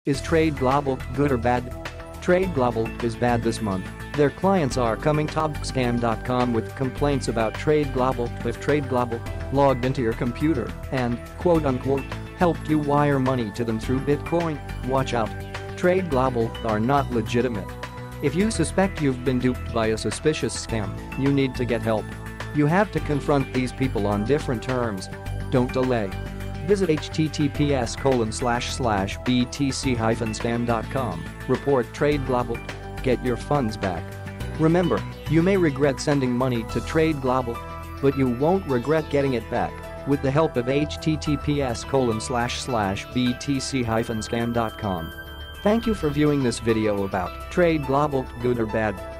Is Trade Global good or bad? Trade Global is bad this month. Their clients are coming to Scam.com with complaints about Trade Global. If Trade Global logged into your computer and, quote-unquote, helped you wire money to them through Bitcoin, watch out. Trade Global are not legitimate. If you suspect you've been duped by a suspicious scam, you need to get help. You have to confront these people on different terms. Don't delay. Visit https://btc-scam.com. Report Trade Global. Get your funds back. Remember, you may regret sending money to Trade Global, but you won't regret getting it back with the help of https://btc-scam.com. Thank you for viewing this video about Trade Global, good or bad.